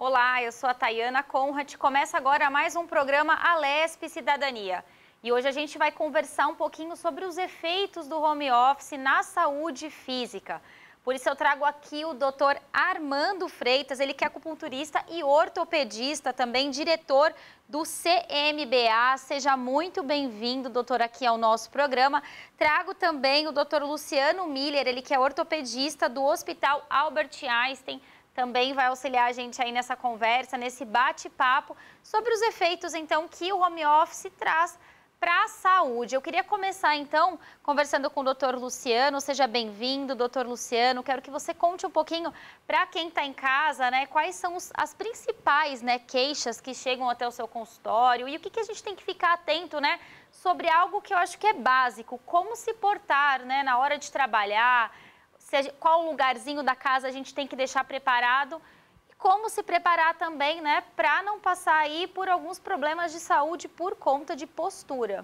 Olá, eu sou a Tayana Conrad. Começa agora mais um programa Alesp Cidadania. E hoje a gente vai conversar um pouquinho sobre os efeitos do home office na saúde física. Por isso eu trago aqui o Dr. Armando Freitas, ele que é acupunturista e ortopedista, também diretor do CMBA. Seja muito bem-vindo, doutor, aqui ao nosso programa. Trago também o Dr. Luciano Miller, ele que é ortopedista do Hospital Albert Einstein. Também vai auxiliar a gente aí nessa conversa, nesse bate-papo sobre os efeitos, então, que o home office traz para a saúde. Eu queria começar, então, conversando com o doutor Luciano. Seja bem-vindo, doutor Luciano. Quero que você conte um pouquinho para quem está em casa, né, quais são as principais, né, queixas que chegam até o seu consultório e o que a gente tem que ficar atento, né, sobre algo que eu acho que é básico, como se portar, né, na hora de trabalhar, qual lugarzinho da casa a gente tem que deixar preparado e como se preparar também, né, para não passar aí por alguns problemas de saúde por conta de postura.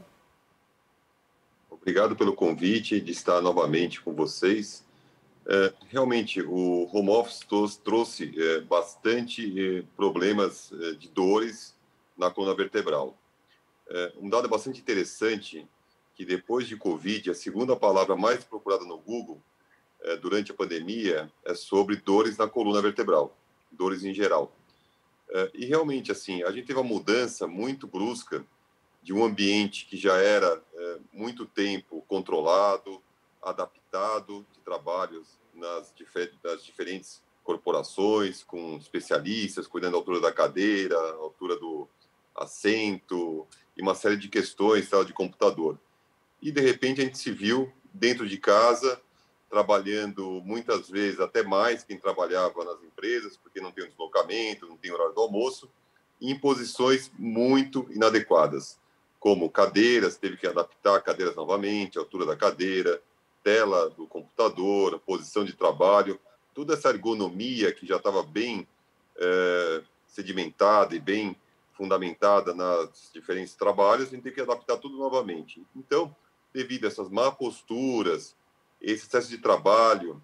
Obrigado pelo convite de estar novamente com vocês. Realmente, o home office trouxe bastante problemas de dores na coluna vertebral. Um dado bastante interessante, que depois de Covid, a segunda palavra mais procurada no Google durante a pandemia é sobre dores na coluna vertebral, dores em geral. E realmente, assim, a gente teve uma mudança muito brusca de um ambiente que já era muito tempo controlado, adaptado de trabalhos nas diferentes corporações, com especialistas cuidando da altura da cadeira, altura do assento e uma série de questões de computador. E, de repente, a gente se viu dentro de casa, trabalhando muitas vezes até mais quem trabalhava nas empresas, porque não tem um deslocamento, não tem horário do almoço, em posições muito inadequadas, como cadeiras, teve que adaptar cadeiras novamente, a altura da cadeira, tela do computador, a posição de trabalho, toda essa ergonomia que já estava bem sedimentada e bem fundamentada nos diferentes trabalhos, a gente tem que adaptar tudo novamente. Então, devido a essas má posturas, esse excesso de trabalho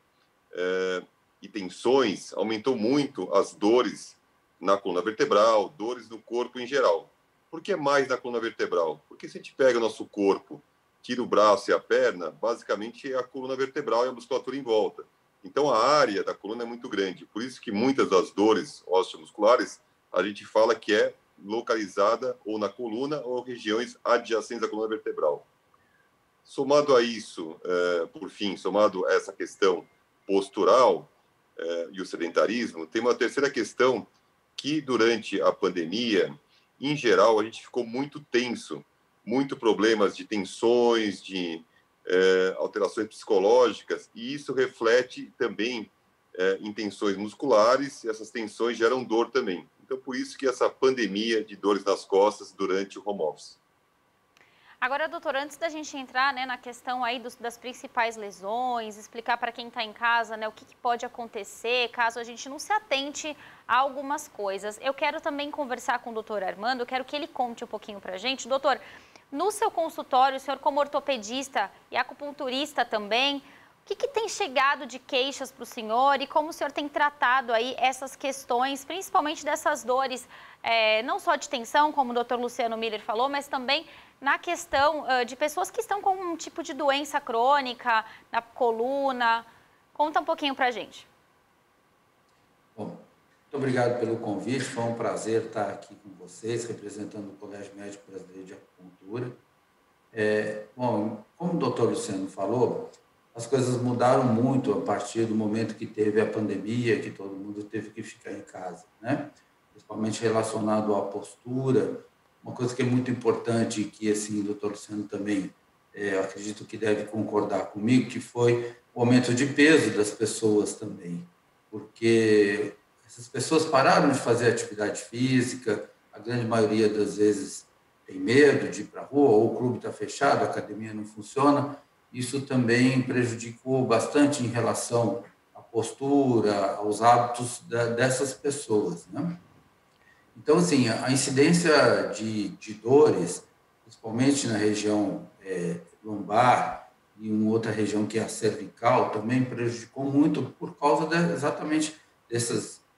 e tensões, aumentou muito as dores na coluna vertebral, dores no corpo em geral. Por que mais na coluna vertebral? Porque se a gente pega o nosso corpo, tira o braço e a perna, basicamente é a coluna vertebral e a musculatura em volta. Então, a área da coluna é muito grande. Por isso que muitas das dores osteomusculares, a gente fala que é localizada ou na coluna ou regiões adjacentes à coluna vertebral. Somado a isso, por fim, somado a essa questão postural e o sedentarismo, tem uma terceira questão que, durante a pandemia, em geral, a gente ficou muito tenso, muito problemas de tensões, de alterações psicológicas, e isso reflete também em tensões musculares, e essas tensões geram dor também. Então, por isso que essa pandemia de dores nas costas durante o home office. Agora, doutor, antes da gente entrar, né, na questão aí das principais lesões, explicar para quem está em casa, né, o que pode acontecer caso a gente não se atente a algumas coisas. Eu quero também conversar com o doutor Armando, eu quero que ele conte um pouquinho para a gente. Doutor, no seu consultório, o senhor como ortopedista e acupunturista também, o que tem chegado de queixas para o senhor e como o senhor tem tratado aí essas questões, principalmente dessas dores, não só de tensão, como o doutor Luciano Miller falou, mas também na questão de pessoas que estão com um tipo de doença crônica na coluna. Conta um pouquinho para a gente. Bom, muito obrigado pelo convite, foi um prazer estar aqui com vocês, representando o Colégio Médico Brasileiro de Acupuntura. Bom, como o doutor Luciano falou, as coisas mudaram muito a partir do momento que teve a pandemia, que todo mundo teve que ficar em casa, né? Principalmente relacionado à postura. Uma coisa que é muito importante, que assim, o doutor Luciano também, acredito que deve concordar comigo, que foi o aumento de peso das pessoas também, porque essas pessoas pararam de fazer atividade física, a grande maioria das vezes tem medo de ir para a rua, ou o clube está fechado, a academia não funciona. Isso também prejudicou bastante em relação à postura, aos hábitos dessas pessoas, né? Então, assim, a incidência de dores, principalmente na região lombar e uma outra região que é a cervical, também prejudicou muito por causa exatamente dessas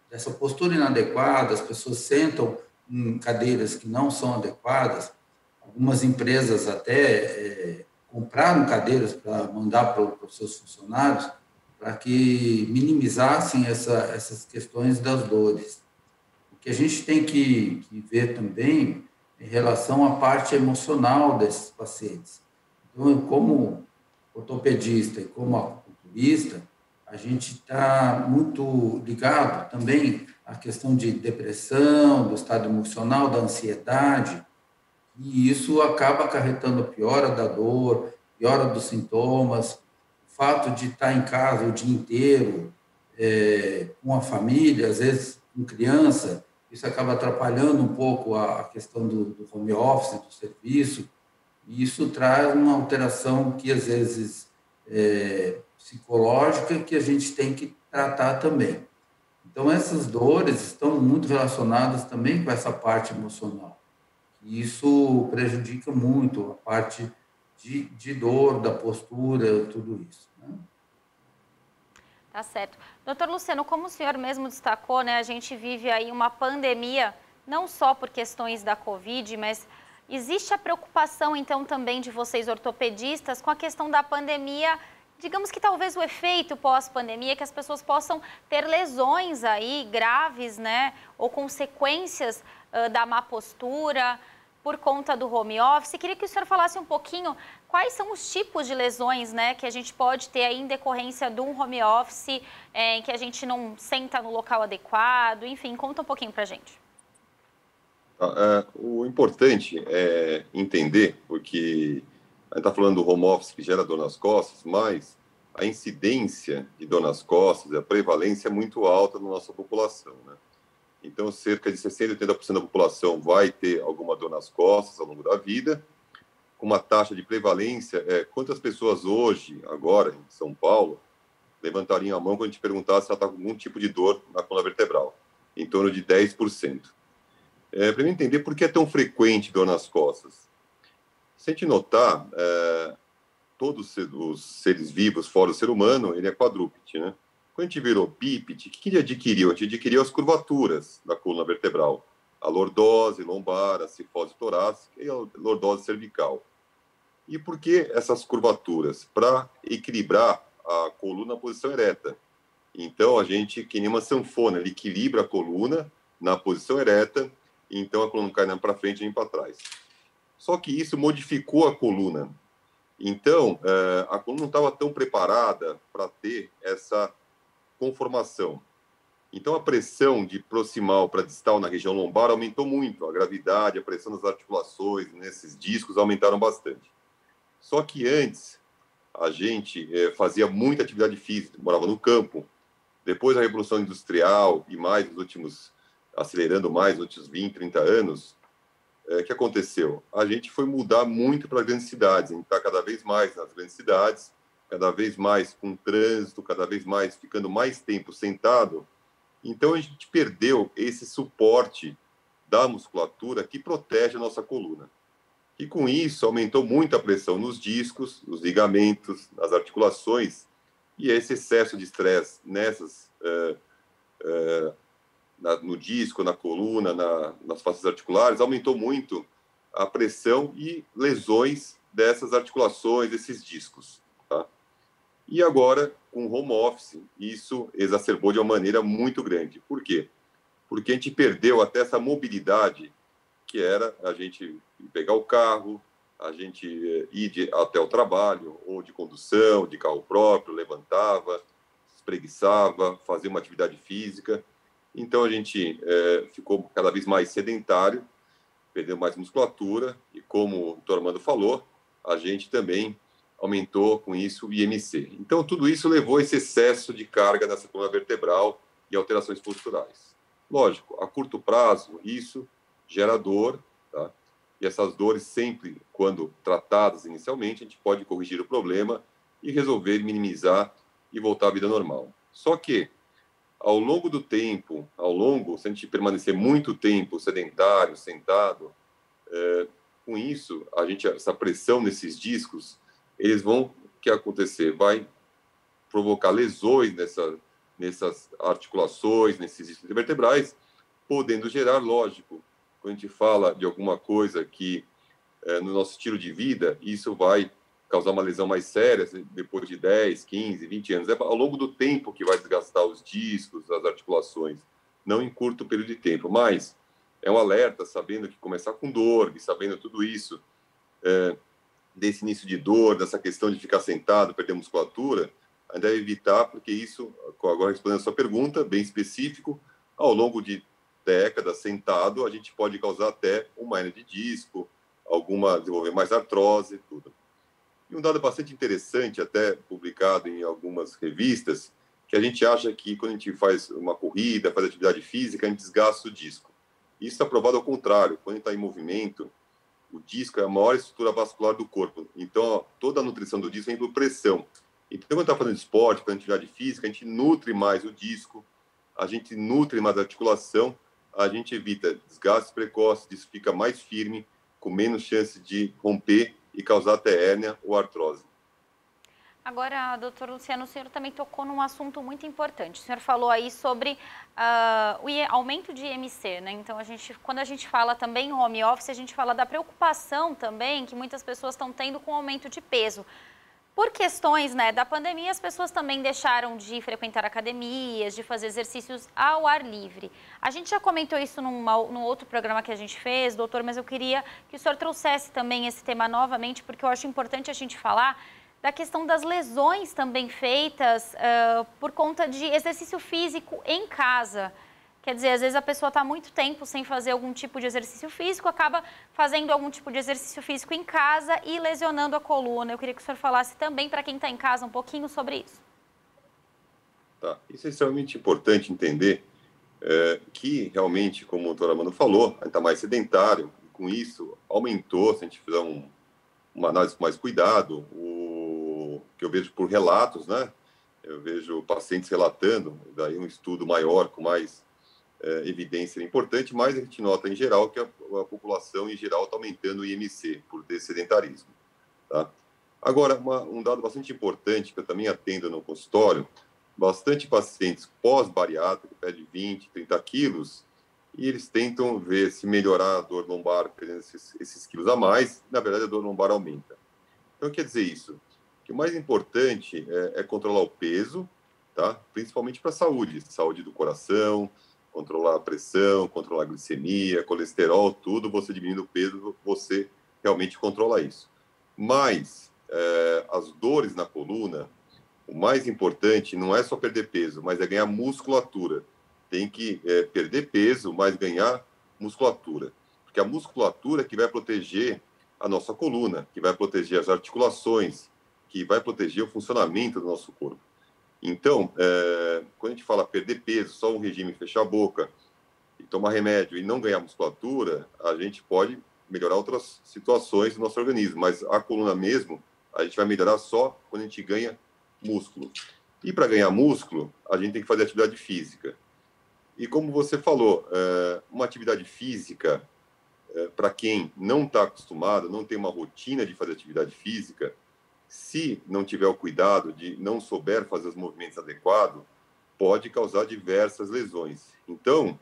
dessa postura inadequada, as pessoas sentam em cadeiras que não são adequadas. Algumas empresas até compraram cadeiras para mandar para os seus funcionários para que minimizassem essas questões das dores. O que a gente tem que ver também em relação à parte emocional desses pacientes. Então, como ortopedista e como acupunturista, a gente está muito ligado também à questão de depressão, do estado emocional, da ansiedade, e isso acaba acarretando piora da dor, piora dos sintomas, o fato de estar em casa o dia inteiro, com a família, às vezes com criança, isso acaba atrapalhando um pouco a questão do home office, do serviço, e isso traz uma alteração que, às vezes, psicológica, que a gente tem que tratar também. Então, essas dores estão muito relacionadas também com essa parte emocional. E isso prejudica muito a parte de dor, da postura, tudo isso, né? Tá certo. Doutor Luciano, como o senhor mesmo destacou, né, a gente vive aí uma pandemia, não só por questões da Covid, mas existe a preocupação, então, também de vocês ortopedistas com a questão da pandemia, digamos que talvez o efeito pós-pandemia, que as pessoas possam ter lesões aí graves, né, ou consequências da má postura por conta do home office. Queria que o senhor falasse um pouquinho quais são os tipos de lesões, né, que a gente pode ter aí em decorrência de um home office, em que a gente não senta no local adequado, enfim, conta um pouquinho pra gente. O importante é entender, porque a gente está falando do home office que gera dor nas costas, mas a incidência de dor nas costas, a prevalência é muito alta na nossa população, né? Então, cerca de 60% a 80% da população vai ter alguma dor nas costas ao longo da vida, com uma taxa de prevalência. Quantas pessoas hoje, agora, em São Paulo, levantariam a mão quando a gente perguntasse se ela está com algum tipo de dor na coluna vertebral? Em torno de 10%. Para eu entender por que é tão frequente dor nas costas. Se a gente notar, todos os seres vivos, fora o ser humano, ele é quadrúpede, né? Quando a gente virou bípede, o que ele adquiriu? A gente adquiriu as curvaturas da coluna vertebral. A lordose lombar, a cifose torácica e a lordose cervical. E por que essas curvaturas? Para equilibrar a coluna na posição ereta. Então, a gente, que nem uma sanfona, ele equilibra a coluna na posição ereta, então a coluna não cai nem para frente nem para trás. Só que isso modificou a coluna. Então, a coluna não estava tão preparada para ter essa conformação. Então, a pressão de proximal para distal na região lombar aumentou muito. A gravidade, a pressão das articulações, nesses discos, aumentaram bastante. Só que antes, a gente fazia muita atividade física, morava no campo. Depois da Revolução Industrial e mais nos últimos, acelerando mais nos últimos 20, 30 anos, o que aconteceu? A gente foi mudar muito para as grandes cidades. A gente está cada vez mais nas grandes cidades, cada vez mais com trânsito, cada vez mais ficando mais tempo sentado. Então, a gente perdeu esse suporte da musculatura que protege a nossa coluna. E, com isso, aumentou muito a pressão nos discos, nos ligamentos, nas articulações, e esse excesso de estresse no disco, na coluna, nas faces articulares, aumentou muito a pressão e lesões dessas articulações, desses discos. Tá? E agora, com o home office, isso exacerbou de uma maneira muito grande. Por quê? Porque a gente perdeu até essa mobilidade, que era a gente pegar o carro, a gente ir até o trabalho, ou de condução, de carro próprio, levantava, espreguiçava, fazia uma atividade física. Então, a gente ficou cada vez mais sedentário, perdeu mais musculatura, e como o doutor Armando falou, a gente também aumentou com isso o IMC. Então, tudo isso levou a esse excesso de carga nessa coluna vertebral e alterações posturais. Lógico, a curto prazo, isso gera dor, tá? E essas dores sempre, quando tratadas inicialmente, a gente pode corrigir o problema e resolver, minimizar e voltar à vida normal. Só que, ao longo do tempo, se a gente permanecer muito tempo sedentário, sentado, com isso, essa pressão nesses discos, eles vão, o que acontecer? Vai provocar lesões nessas articulações, nesses sistemas vertebrais, podendo gerar, lógico, quando a gente fala de alguma coisa que no nosso estilo de vida, isso vai causar uma lesão mais séria depois de 10, 15, 20 anos. É ao longo do tempo que vai desgastar os discos, as articulações, não em curto período de tempo, mas é um alerta, sabendo que começar com dor, e sabendo tudo isso, desse início de dor, dessa questão de ficar sentado, perder musculatura, a gente deve evitar, porque isso, agora respondendo a sua pergunta, bem específico, ao longo de décadas sentado, a gente pode causar até uma hernia de disco, desenvolver mais artrose, tudo. E um dado bastante interessante, até publicado em algumas revistas, que a gente acha que quando a gente faz uma corrida, faz atividade física, a gente desgasta o disco. Isso está provado ao contrário. Quando a gente está em movimento, o disco é a maior estrutura vascular do corpo. Então, toda a nutrição do disco é por pressão. Então, quando está fazendo esporte, fazendo atividade física, a gente nutre mais o disco, a gente nutre mais a articulação, a gente evita desgastes precoces, o disco fica mais firme, com menos chance de romper e causar até hérnia ou artrose. Agora, doutor Luciano, o senhor também tocou num assunto muito importante. O senhor falou aí sobre o aumento de IMC, né? Então, quando a gente fala também em home office, a gente fala da preocupação também que muitas pessoas estão tendo com o aumento de peso. Por questões, né, da pandemia, as pessoas também deixaram de frequentar academias, de fazer exercícios ao ar livre. A gente já comentou isso num outro programa que a gente fez, doutor, mas eu queria que o senhor trouxesse também esse tema novamente, porque eu acho importante a gente falar da questão das lesões também feitas por conta de exercício físico em casa. Quer dizer, às vezes a pessoa está muito tempo sem fazer algum tipo de exercício físico, acaba fazendo algum tipo de exercício físico em casa e lesionando a coluna. Eu queria que o senhor falasse também para quem está em casa um pouquinho sobre isso. Tá. Isso é extremamente importante entender que realmente, como o doutor Armando falou, a gente está mais sedentário, e com isso aumentou, se a gente fizer uma análise com mais cuidado, o que eu vejo por relatos, né? Eu vejo pacientes relatando, daí um estudo maior, com mais evidência importante, mas a gente nota em geral que a população em geral está aumentando o IMC por ter sedentarismo. Tá? Agora, um dado bastante importante que eu também atendo no consultório, bastante pacientes pós-bariátrica, pede 20, 30 quilos, e eles tentam ver se melhorar a dor lombar, perdendo esses quilos a mais, na verdade a dor lombar aumenta. Então, quer dizer isso, que o mais importante é controlar o peso, tá? Principalmente para a saúde do coração, controlar a pressão, controlar a glicemia, colesterol, tudo, você diminuindo o peso, você realmente controla isso. Mas as dores na coluna, o mais importante não é só perder peso, mas é ganhar musculatura. Tem que perder peso, mas ganhar musculatura. Porque a musculatura é que vai proteger a nossa coluna, que vai proteger as articulações, que vai proteger o funcionamento do nosso corpo. Então, quando a gente fala perder peso, só um regime fechar a boca e tomar remédio e não ganhar musculatura, a gente pode melhorar outras situações do nosso organismo, mas a coluna mesmo, a gente vai melhorar só quando a gente ganha músculo. E para ganhar músculo, a gente tem que fazer atividade física. E como você falou, uma atividade física, para quem não está acostumado, não tem uma rotina de fazer atividade física, se não tiver o cuidado de não souber fazer os movimentos adequados, pode causar diversas lesões. Então,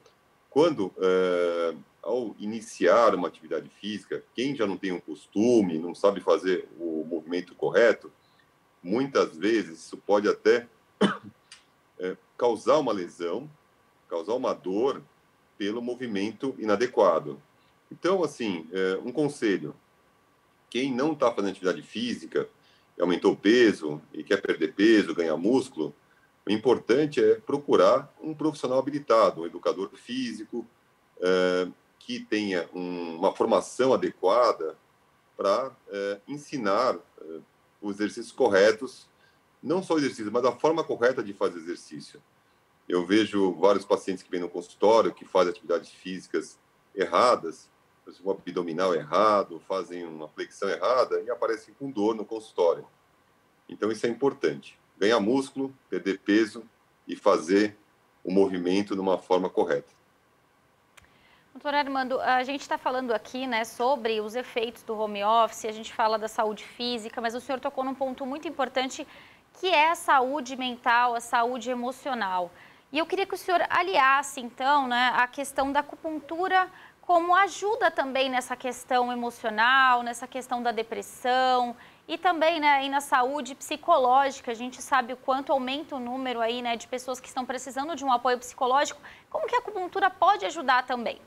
ao iniciar uma atividade física, quem já não tem um costume, não sabe fazer o movimento correto, muitas vezes isso pode até causar uma lesão, causar uma dor pelo movimento inadequado. Então, assim, um conselho, quem não está fazendo atividade física, aumentou o peso e quer perder peso, ganhar músculo, o importante é procurar um profissional habilitado, um educador físico, que tenha uma formação adequada para ensinar os exercícios corretos, não só o exercício, mas a forma correta de fazer exercício. Eu vejo vários pacientes que vêm no consultório que fazem atividades físicas erradas, um abdominal errado, fazem uma flexão errada e aparecem com dor no consultório. Então, isso é importante. Ganhar músculo, perder peso e fazer o movimento de uma forma correta. Doutor Armando, a gente está falando aqui, né, sobre os efeitos do home office, a gente fala da saúde física, mas o senhor tocou num ponto muito importante que é a saúde mental, a saúde emocional. E eu queria que o senhor aliasse, então, né, a questão da acupuntura como ajuda também nessa questão emocional, nessa questão da depressão e também, né, aí na saúde psicológica. A gente sabe o quanto aumenta o número aí, né, de pessoas que estão precisando de um apoio psicológico. Como que a acupuntura pode ajudar também?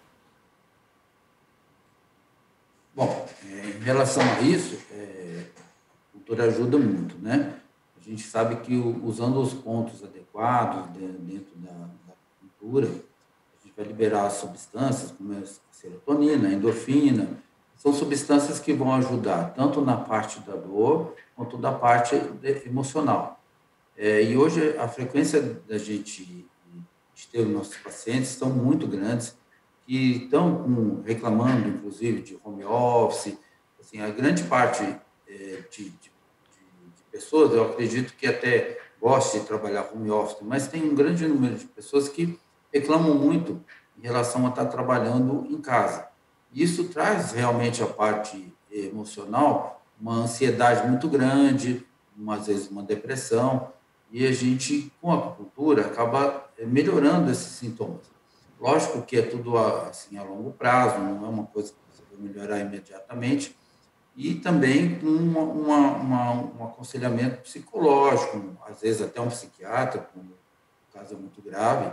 Bom, em relação a isso, a cultura ajuda muito, né? A gente sabe que usando os pontos adequados dentro da cultura, a gente vai liberar substâncias como a serotonina, a endorfina, são substâncias que vão ajudar tanto na parte da dor quanto da parte emocional. E hoje a frequência da gente ter os nossos pacientes estão muito grandes, que estão reclamando, inclusive, de home office. Assim, a grande parte de pessoas, eu acredito que até goste de trabalhar home office, mas tem um grande número de pessoas que reclamam muito em relação a estar trabalhando em casa. Isso traz realmente a parte emocional, uma ansiedade muito grande, às vezes uma depressão, e a gente, com a acupuntura, acaba melhorando esses sintomas. Lógico que é tudo assim a longo prazo, não é uma coisa que você vai melhorar imediatamente, e também com um aconselhamento psicológico, às vezes até um psiquiatra, quando o caso é muito grave,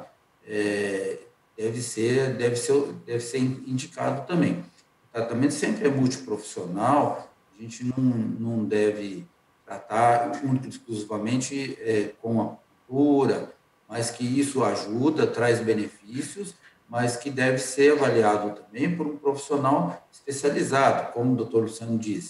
deve ser indicado também. O tratamento sempre é multiprofissional, a gente não deve tratar única e exclusivamente com a acupuntura, mas que isso ajuda, traz benefícios, mas que deve ser avaliado também por um profissional especializado, como o doutor Luciano disse.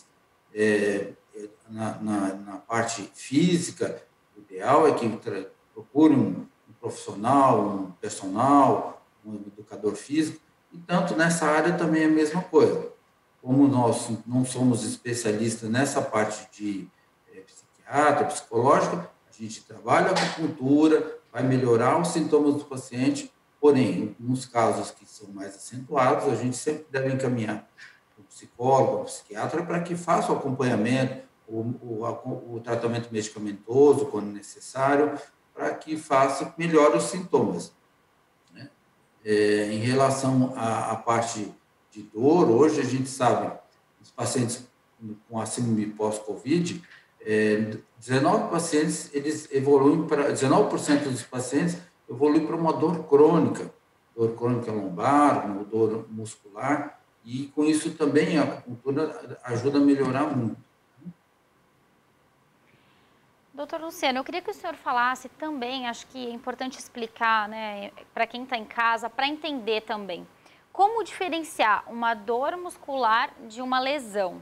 Na parte física, o ideal é que procure um profissional, um personal, um educador físico, e tanto nessa área também é a mesma coisa. Como nós não somos especialistas nessa parte de psiquiatra, psicológica, a gente trabalha a acupuntura, vai melhorar os sintomas do paciente, porém, nos casos que são mais acentuados, a gente sempre deve encaminhar para o psicólogo, para o psiquiatra, para que faça o acompanhamento, o tratamento medicamentoso, quando necessário, para que melhore os sintomas. Né? Em relação à parte de dor, hoje a gente sabe, os pacientes com a síndrome pós-Covid, 19 pacientes, eles evoluem para 19% dos pacientes evoluem para uma dor crônica lombar, uma dor muscular, e com isso também a acupuntura ajuda a melhorar muito. Doutor Luciano, eu queria que o senhor falasse também, acho que é importante explicar, né, para quem está em casa, para entender também, como diferenciar uma dor muscular de uma lesão.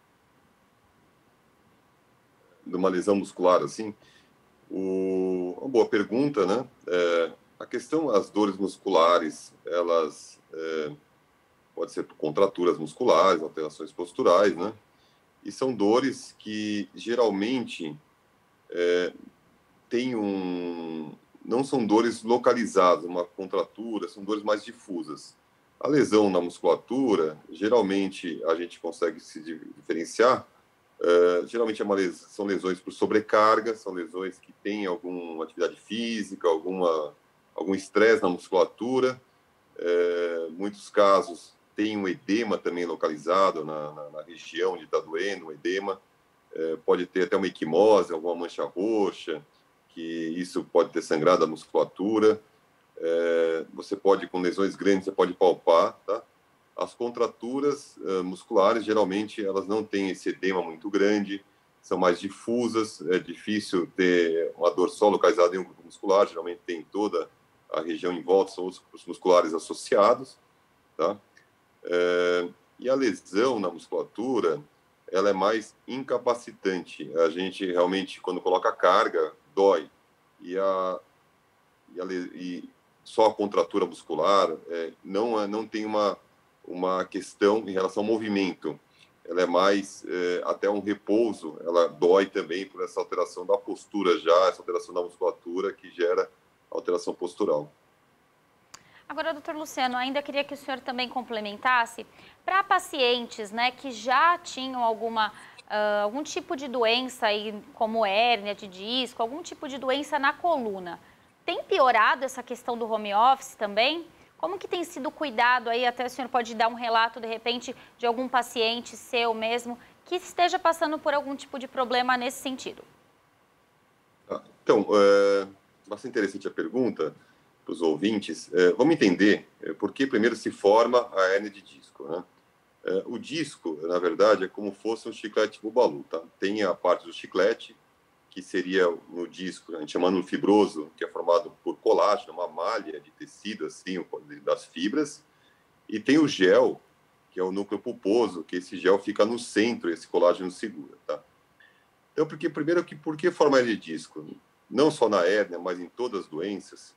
De uma lesão muscular, assim, uma boa pergunta, né? A questão, as dores musculares, elas pode ser por contraturas musculares, alterações posturais, né? E são dores que geralmente não são dores localizadas, uma contratura, são dores mais difusas. A lesão na musculatura, geralmente a gente consegue se diferenciar. Geralmente são lesões por sobrecarga, são lesões que têm alguma atividade física, algum estresse na musculatura. Muitos casos tem um edema também localizado na região onde está doendo, um edema. Pode ter até uma equimose, alguma mancha roxa, que isso pode ter sangrado a musculatura. Você pode, com lesões grandes, você pode palpar, tá? As contraturas musculares, geralmente, elas não têm esse edema muito grande, são mais difusas, é difícil ter uma dor só localizada em um grupo muscular, geralmente tem toda a região em volta, são os grupos musculares associados, tá? E a lesão na musculatura, ela é mais incapacitante. A gente realmente, quando coloca carga, dói. E só a contratura muscular não tem uma questão em relação ao movimento. Ela é mais até um repouso, ela dói também por essa alteração da postura já, essa alteração da musculatura que gera alteração postural. Agora, doutor Luciano, ainda queria que o senhor também complementasse para pacientes, né, que já tinham alguma algum tipo de doença, aí, como hérnia de disco, algum tipo de doença na coluna, tem piorado essa questão do home office também? Como que tem sido o cuidado aí? Até o senhor pode dar um relato, de repente, de algum paciente seu mesmo que esteja passando por algum tipo de problema nesse sentido. Então, bastante interessante a pergunta para os ouvintes. Vamos entender por que primeiro se forma a hérnia de disco, né? O disco, na verdade, é como fosse um chiclete bubalu, tá? Tem a parte do chiclete, que seria no disco, a gente chama no fibroso, que é formado por colágeno, uma malha de tecido, assim, das fibras, e tem o gel, que é o núcleo pulposo, que esse gel fica no centro, esse colágeno segura, tá? Então, por que forma a hérnia de disco? Não só na hérnia, mas em todas as doenças,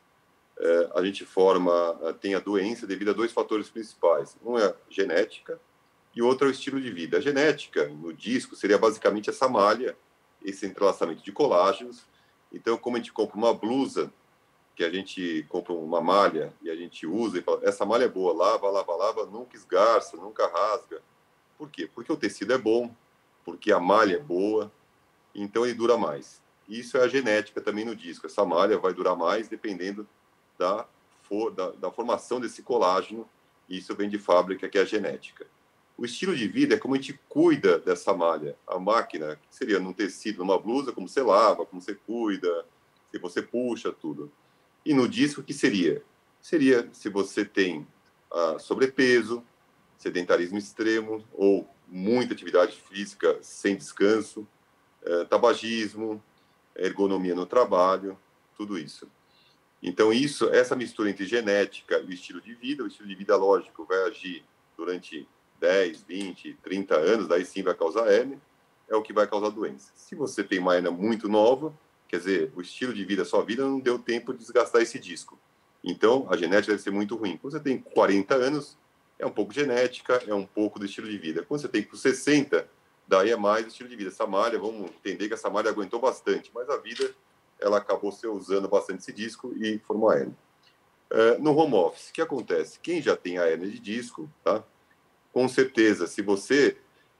a gente tem a doença devido a 2 fatores principais. Um é a genética e o outro é o estilo de vida. A genética, no disco, seria basicamente essa malha, esse entrelaçamento de colágenos. Então, como a gente compra uma blusa, que a gente compra uma malha e a gente usa e fala, essa malha é boa, lava, lava, lava, nunca esgarça, nunca rasga. Por quê? Porque o tecido é bom, porque a malha é boa, então ele dura mais. Isso é a genética também no disco. Essa malha vai durar mais dependendo da formação desse colágeno, e isso vem de fábrica, que é a genética. O estilo de vida é como a gente cuida dessa malha. A máquina, que seria num tecido, numa blusa, como você lava, como você cuida, se você puxa, tudo. E no disco, o que seria? Seria se você tem sobrepeso, sedentarismo extremo ou muita atividade física sem descanso, tabagismo, ergonomia no trabalho, tudo isso. Então, essa mistura entre genética e o estilo de vida, lógico, vai agir durante 10, 20, 30 anos, daí sim vai causar hérnia, é o que vai causar doença. Se você tem uma hérnia muito nova, quer dizer, o estilo de vida, a sua vida não deu tempo de desgastar esse disco. Então, a genética deve ser muito ruim. Quando você tem 40 anos, é um pouco genética, é um pouco do estilo de vida. Quando você tem 60, daí é mais o estilo de vida. Essa malha, vamos entender que essa malha aguentou bastante, mas a vida, ela acabou se usando bastante esse disco e formou a hérnia. No home office, o que acontece? Quem já tem a hérnia de disco, tá? Com certeza, se você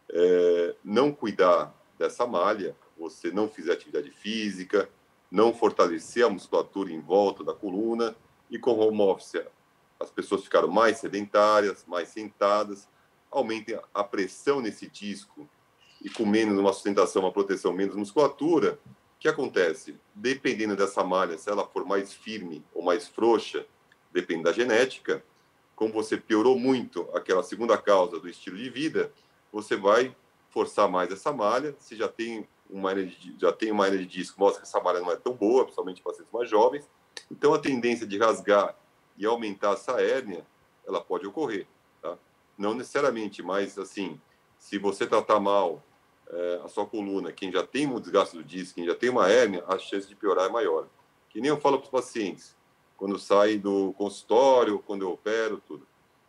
não cuidar dessa malha, você não fizer atividade física, não fortalecer a musculatura em volta da coluna, e com home office as pessoas ficaram mais sedentárias, mais sentadas, aumentem a pressão nesse disco e com menos uma sustentação, uma proteção, menos musculatura, o que acontece? Dependendo dessa malha, se ela for mais firme ou mais frouxa, depende da genética, como você piorou muito aquela segunda causa do estilo de vida, você vai forçar mais essa malha. Se já tem uma hérnia de disco, mostra que essa malha não é tão boa, principalmente para pacientes mais jovens. Então, a tendência de rasgar e aumentar essa hérnia, ela pode ocorrer, tá? Não necessariamente, mas, assim, se você tratar mal a sua coluna, quem já tem um desgaste do disco, quem já tem uma hérnia, a chance de piorar é maior. Que nem eu falo para os pacientes, quando saem do consultório, quando eu opero, tudo.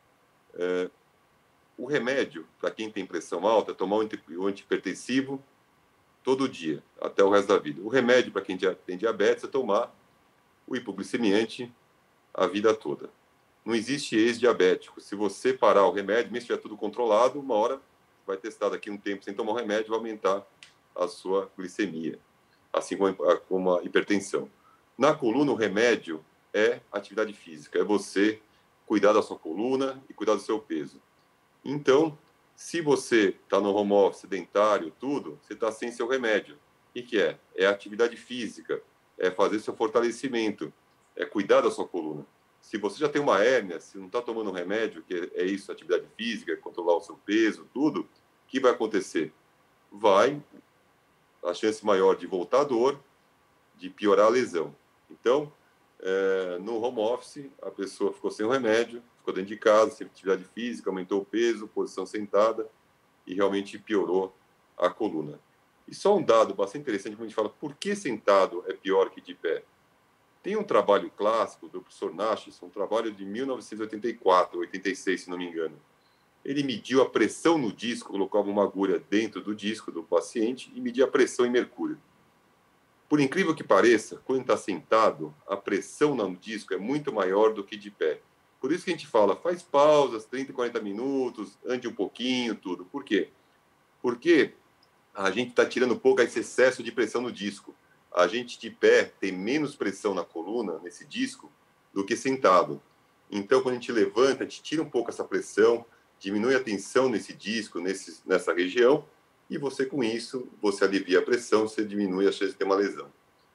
O remédio, para quem tem pressão alta, é tomar o antihipertensivo todo dia, até o resto da vida. O remédio, para quem tem diabetes, é tomar o hipoglicemiante a vida toda. Não existe ex-diabético. Se você parar o remédio, mesmo se estiver tudo controlado, uma hora vai testar daqui um tempo sem tomar o remédio, vai aumentar a sua glicemia, assim como a hipertensão. Na coluna, o remédio é atividade física, é você cuidar da sua coluna e cuidar do seu peso. Então, se você está no home office, sedentário, tudo, você está sem seu remédio. O que é? É atividade física, é fazer seu fortalecimento, é cuidar da sua coluna. Se você já tem uma hérnia, se não está tomando um remédio, que é isso, atividade física, é controlar o seu peso, tudo, o que vai acontecer? A chance maior de voltar a dor, de piorar a lesão. Então, no home office, a pessoa ficou sem o remédio, ficou dentro de casa, sem atividade física, aumentou o peso, posição sentada, e realmente piorou a coluna. E só um dado bastante interessante, quando a gente fala por que sentado é pior que de pé. Tem um trabalho clássico do professor Naches, um trabalho de 1984, 86, se não me engano. Ele mediu a pressão no disco, colocava uma agulha dentro do disco do paciente e media a pressão em mercúrio. Por incrível que pareça, quando está sentado, a pressão no disco é muito maior do que de pé. Por isso que a gente fala, faz pausas, 30, 40 minutos, ande um pouquinho, tudo. Por quê? Porque a gente está tirando um pouco esse excesso de pressão no disco. A gente de pé tem menos pressão na coluna, nesse disco, do que sentado. Então, quando a gente levanta, a gente tira um pouco essa pressão, diminui a tensão nesse disco, nessa região, e você, com isso, você alivia a pressão, você diminui a chance de ter uma lesão.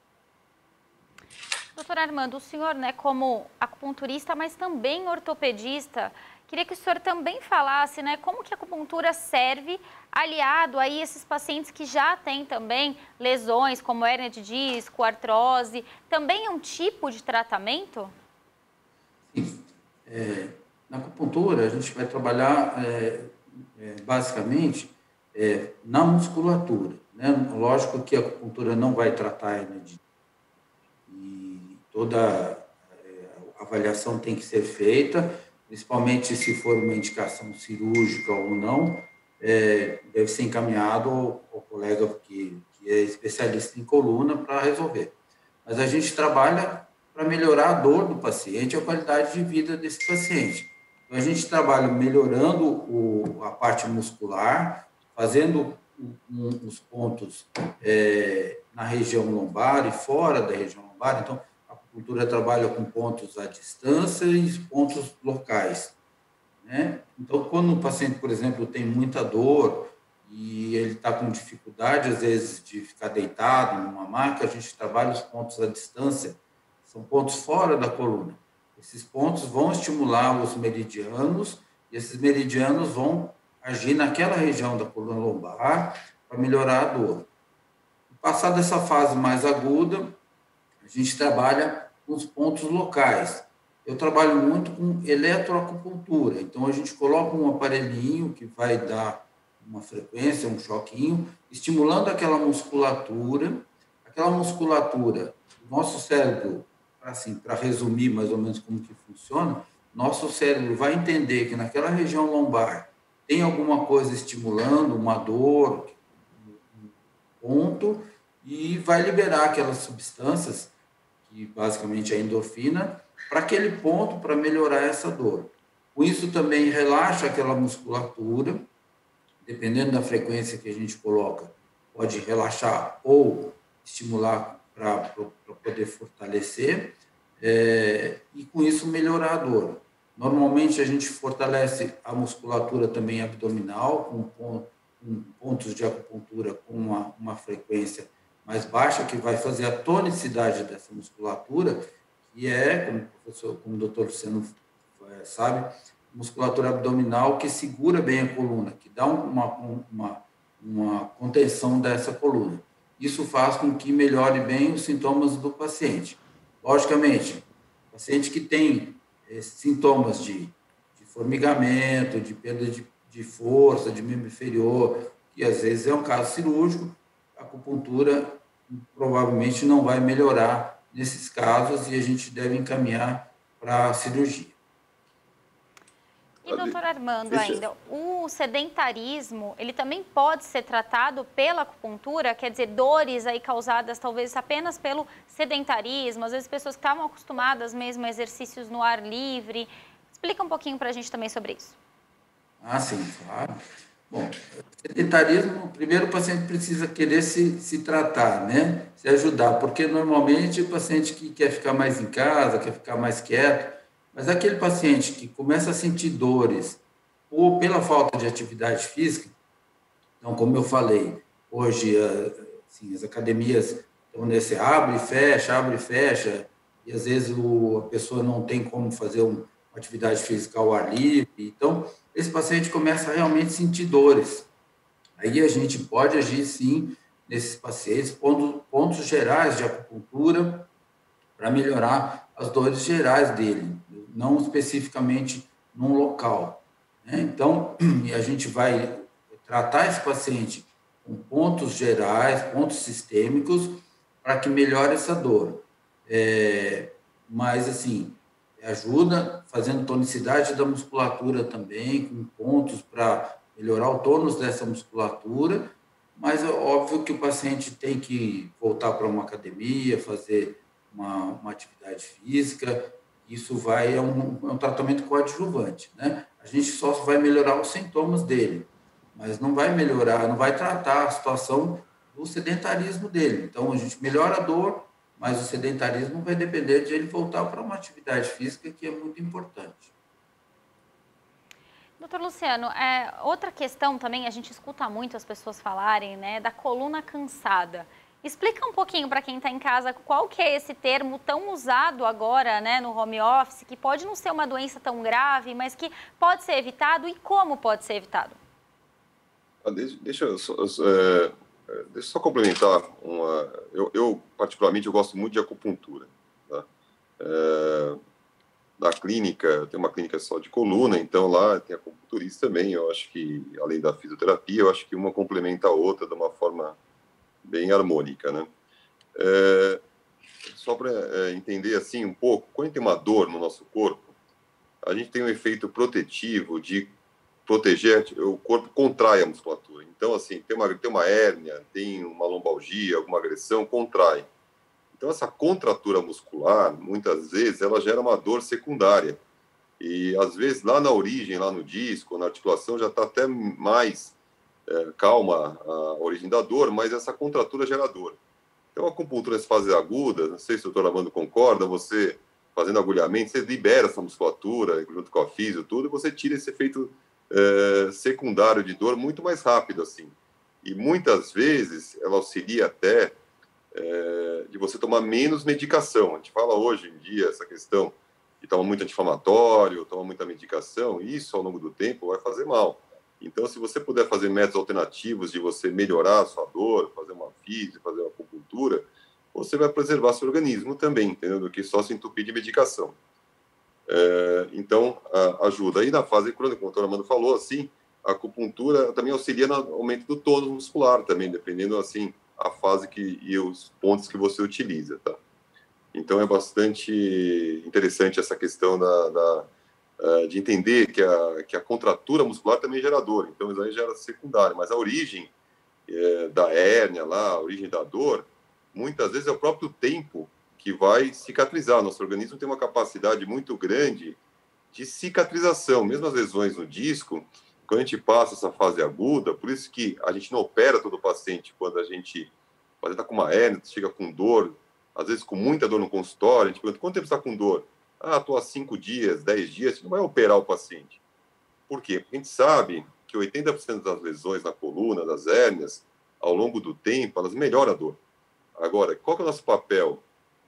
Doutor Armando, o senhor, né, como acupunturista, mas também ortopedista, queria que o senhor também falasse, né, como que a acupuntura serve aliado aí esses pacientes que já têm também lesões, como hérnia de disco, artrose, também é um tipo de tratamento? Sim. Na acupuntura, a gente vai trabalhar basicamente na musculatura, né? Lógico que a acupuntura não vai tratar a hérnia de disco, e toda avaliação tem que ser feita, principalmente se for uma indicação cirúrgica ou não, deve ser encaminhado ao colega que é especialista em coluna para resolver. Mas a gente trabalha para melhorar a dor do paciente e a qualidade de vida desse paciente. Então, a gente trabalha melhorando a parte muscular, fazendo os pontos na região lombar e fora da região lombar. Então, a acupuntura trabalha com pontos à distância e pontos locais, né? Então, quando o paciente, por exemplo, tem muita dor e ele está com dificuldade, às vezes, de ficar deitado numa maca, a gente trabalha os pontos à distância, são pontos fora da coluna. Esses pontos vão estimular os meridianos e esses meridianos vão agir naquela região da coluna lombar para melhorar a dor. Passada essa fase mais aguda, a gente trabalha com os pontos locais. Eu trabalho muito com eletroacupuntura, então a gente coloca um aparelhinho que vai dar uma frequência, um choquinho, estimulando aquela musculatura. Aquela musculatura, o nosso cérebro, assim, para resumir mais ou menos como que funciona, nosso cérebro vai entender que naquela região lombar tem alguma coisa estimulando, uma dor, um ponto, e vai liberar aquelas substâncias, que basicamente é a endorfina, para aquele ponto, para melhorar essa dor. Com isso também relaxa aquela musculatura, dependendo da frequência que a gente coloca, pode relaxar ou estimular para poder fortalecer, e com isso melhorar a dor. Normalmente a gente fortalece a musculatura também abdominal, com pontos de acupuntura com uma frequência mais baixa, que vai fazer a tonicidade dessa musculatura, que como o doutor Luciano sabe, musculatura abdominal que segura bem a coluna, que dá uma contenção dessa coluna. Isso faz com que melhore bem os sintomas do paciente. Logicamente, paciente que tem sintomas de formigamento, de perda de força, de membro inferior, que às vezes é um caso cirúrgico, a acupuntura provavelmente não vai melhorar nesses casos e a gente deve encaminhar para a cirurgia. E, doutor Armando, ainda, o sedentarismo, ele também pode ser tratado pela acupuntura? Quer dizer, dores aí causadas talvez apenas pelo sedentarismo, às vezes pessoas que estavam acostumadas mesmo a exercícios no ar livre. Explica um pouquinho para a gente também sobre isso. Ah, sim, claro. Bom, sedentarismo, primeiro o paciente precisa querer se tratar, né? Se ajudar, porque normalmente o paciente que quer ficar mais em casa, quer ficar mais quieto, mas aquele paciente que começa a sentir dores ou pela falta de atividade física, então, como eu falei, hoje assim, as academias estão nesse abre e fecha, e às vezes a pessoa não tem como fazer uma atividade física ao ar livre, então esse paciente começa a realmente sentir dores. Aí a gente pode agir, sim, nesses pacientes, pontos gerais de acupuntura para melhorar as dores gerais dele, não especificamente num local, né? Então, a gente vai tratar esse paciente com pontos gerais, pontos sistêmicos, para que melhore essa dor. Mas, assim, ajuda fazendo tonicidade da musculatura também, com pontos para melhorar o tônus dessa musculatura, mas é óbvio que o paciente tem que voltar para uma academia, fazer uma atividade física. Isso é um tratamento coadjuvante, né? A gente só vai melhorar os sintomas dele, mas não vai melhorar, não vai tratar a situação do sedentarismo dele. Então, a gente melhora a dor, mas o sedentarismo vai depender de ele voltar para uma atividade física que é muito importante. Doutor Luciano, outra questão também, a gente escuta muito as pessoas falarem, né, da coluna cansada. Explica um pouquinho para quem está em casa qual que é esse termo tão usado agora, né, no home office, que pode não ser uma doença tão grave, mas que pode ser evitado e como pode ser evitado. Deixa eu só complementar. Eu, particularmente, eu gosto muito de acupuntura. Tá? Na clínica, eu tenho uma clínica só de coluna, então lá tem acupunturista também. Eu acho que, além da fisioterapia, eu acho que uma complementa a outra de uma forma bem harmônica, né? Só para entender assim um pouco, quando tem uma dor no nosso corpo, a gente tem um efeito protetivo de proteger, o corpo contrai a musculatura. Então, assim, tem uma hérnia, tem uma lombalgia, alguma agressão, contrai. Então, essa contratura muscular, muitas vezes, ela gera uma dor secundária. E, às vezes, lá na origem, lá no disco, na articulação, já está até mais calma a origem da dor, mas essa contratura gera dor. Então, a acupuntura em fase aguda, não sei se o doutor Armando concorda, você fazendo agulhamento, você libera essa musculatura, junto com a físio, tudo, e você tira esse efeito secundário de dor muito mais rápido, assim. E, muitas vezes, ela auxilia até de você tomar menos medicação. A gente fala hoje em dia essa questão de tomar muito anti-inflamatório, tomar muita medicação, e isso ao longo do tempo vai fazer mal. Então, se você puder fazer métodos alternativos de você melhorar a sua dor, fazer uma físio, fazer uma acupuntura, você vai preservar seu organismo também, entendeu? Do que só se entupir de medicação. Então, ajuda. Aí na fase crônica, como o doutor Armando falou, assim, a acupuntura também auxilia no aumento do tônus muscular também, dependendo, assim, a fase e os pontos que você utiliza, tá? Então, é bastante interessante essa questão de entender que a contratura muscular também gera dor. Então, isso aí gera secundário. Mas a origem da hérnia lá, a origem da dor, muitas vezes é o próprio tempo que vai cicatrizar. Nosso organismo tem uma capacidade muito grande de cicatrização. Mesmo as lesões no disco, quando a gente passa essa fase aguda, por isso que a gente não opera todo o paciente quando a gente está com uma hérnia, chega com dor, às vezes com muita dor no consultório, a gente pergunta, quanto tempo você está com dor? Estou há 5 dias, 10 dias, você não vai operar o paciente. Por quê? Porque a gente sabe que 80% das lesões na coluna, das hérnias, ao longo do tempo, elas melhoram a dor. Agora, qual que é o nosso papel?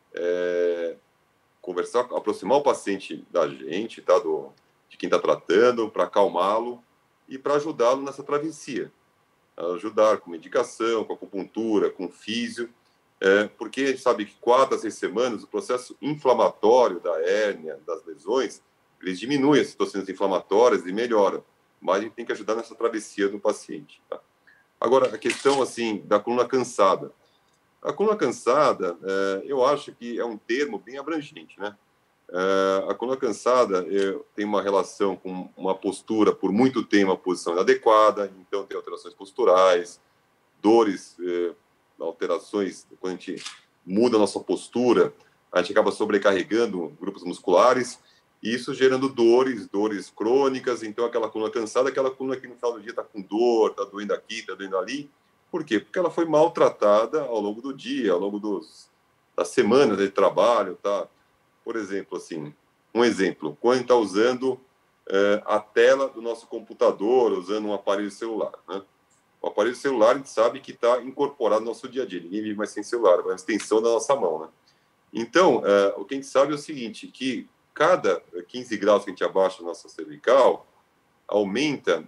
Conversar, aproximar o paciente da gente, tá? De quem está tratando, para acalmá-lo e para ajudá-lo nessa travessia. Ajudar com medicação, com acupuntura, com físio, porque a gente sabe que 4 a 6 semanas o processo inflamatório da hérnia, das lesões, eles diminuem as citocinas inflamatórias e melhoram, mas a gente tem que ajudar nessa travessia do paciente. Tá? Agora, a questão assim da coluna cansada. A coluna cansada, eu acho que é um termo bem abrangente, né? A coluna cansada tem uma relação com uma postura, por muito tempo, uma posição inadequada, então tem alterações posturais, dores, alterações, quando a gente muda a nossa postura, a gente acaba sobrecarregando grupos musculares, e isso gerando dores crônicas, então aquela coluna cansada, aquela coluna que no final do dia está com dor, está doendo aqui, está doendo ali. Por quê? Porque ela foi maltratada ao longo do dia, ao longo das semanas de trabalho, tá? Por exemplo, assim, quando a gente está usando a tela do nosso computador, usando um aparelho celular, né? O aparelho celular, a gente sabe que está incorporado no nosso dia a dia. Ninguém vive mais sem celular, é uma extensão da nossa mão, né? Então, o que a gente sabe é o seguinte, que cada 15 graus que a gente abaixa a nossa cervical, aumenta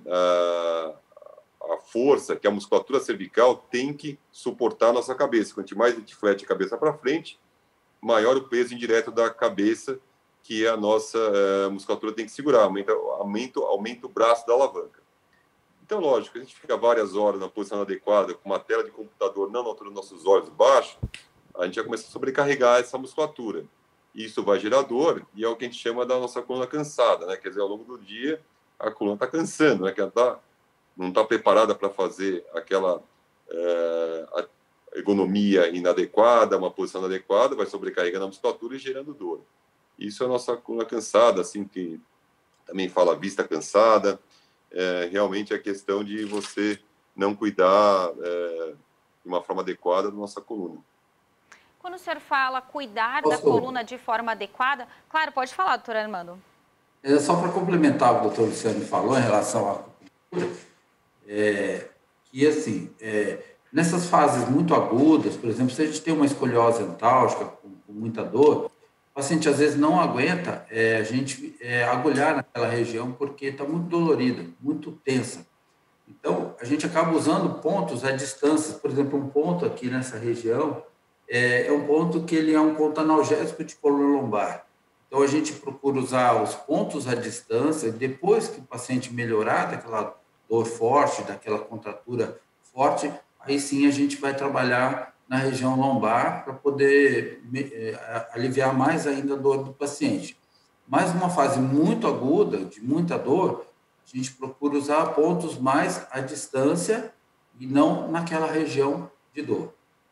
a força que a musculatura cervical tem que suportar a nossa cabeça. Quanto mais a gente flete a cabeça para frente, maior o peso indireto da cabeça que a nossa musculatura tem que segurar. Aumenta o braço da alavanca. Então, lógico, a gente fica várias horas na posição adequada, com uma tela de computador não na altura dos nossos olhos baixo, a gente já começa a sobrecarregar essa musculatura. Isso vai gerar dor, e é o que a gente chama da nossa coluna cansada, né? Quer dizer, ao longo do dia, a coluna está cansando, né? Que ela não está preparada para fazer aquela ergonomia inadequada, uma posição inadequada, vai sobrecarregando a musculatura e gerando dor. Isso é a nossa coluna cansada, assim, que também fala vista cansada, realmente a questão de você não cuidar de uma forma adequada da nossa coluna. Quando o senhor fala cuidar da coluna de forma adequada, claro, pode falar, doutor Armando. Só para complementar o que o doutor Luciano falou em relação à acupuntura, que assim, nessas fases muito agudas, por exemplo, se a gente tem uma escoliose antálgica com muita dor, o paciente às vezes não aguenta a gente agulhar naquela região porque está muito dolorida, muito tensa. Então, a gente acaba usando pontos à distância. Por exemplo, um ponto aqui nessa região é um ponto que ele é um ponto analgésico de coluna lombar. Então, a gente procura usar os pontos à distância, depois que o paciente melhorar daquela dor forte, daquela contratura forte, aí sim a gente vai trabalhar na região lombar para poder aliviar mais ainda a dor do paciente. Mas numa fase muito aguda, de muita dor, a gente procura usar pontos mais à distância e não naquela região de dor.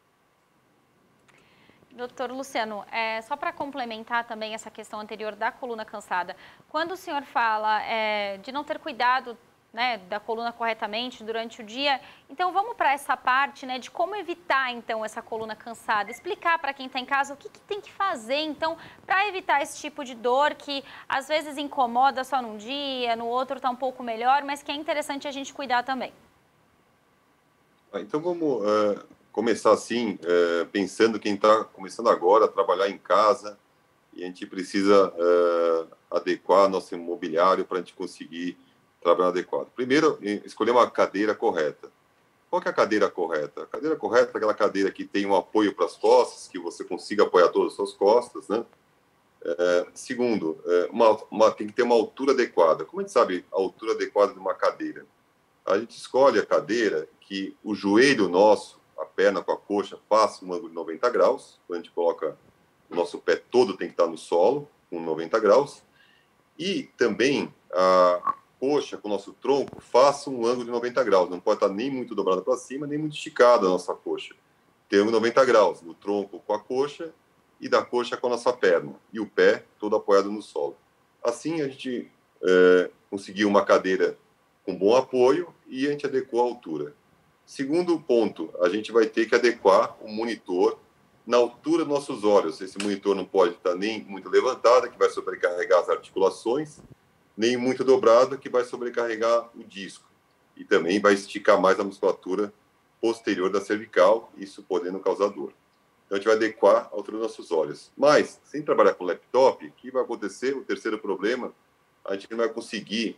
Doutor Luciano, só para complementar também essa questão anterior da coluna cansada, quando o senhor fala de não ter cuidado, né, da coluna corretamente durante o dia, então vamos para essa parte, né, de como evitar então essa coluna cansada, explicar para quem está em casa o que tem que fazer então para evitar esse tipo de dor que às vezes incomoda só num dia, no outro está um pouco melhor, mas que é interessante a gente cuidar também. Então vamos começar assim, pensando quem está começando agora a trabalhar em casa e a gente precisa adequar nosso imobiliário para a gente conseguir trabalho adequado. Primeiro, escolher uma cadeira correta. Qual que é a cadeira correta? A cadeira correta é aquela cadeira que tem um apoio para as costas, que você consiga apoiar todas as suas costas, né? Segundo, tem que ter uma altura adequada. Como a gente sabe a altura adequada de uma cadeira? A gente escolhe a cadeira que o joelho nosso, a perna com a coxa, faça um ângulo de 90 graus. Quando a gente coloca o nosso pé todo tem que estar no solo, com 90 graus. E também a coxa com o nosso tronco faça um ângulo de 90 graus. Não pode estar nem muito dobrada para cima, nem muito esticada a nossa coxa. Tem um 90 graus do tronco com a coxa e da coxa com a nossa perna. E o pé todo apoiado no solo. Assim a gente conseguiu uma cadeira com bom apoio e a gente adequou a altura. Segundo ponto, a gente vai ter que adequar o monitor na altura dos nossos olhos. Esse monitor não pode estar nem muito levantado, que vai sobrecarregar as articulações, nem muito dobrado, que vai sobrecarregar o disco. E também vai esticar mais a musculatura posterior da cervical, isso podendo causar dor. Então, a gente vai adequar a altura dos nossos olhos. Mas, sem trabalhar com laptop, o que vai acontecer? O terceiro problema, a gente não vai conseguir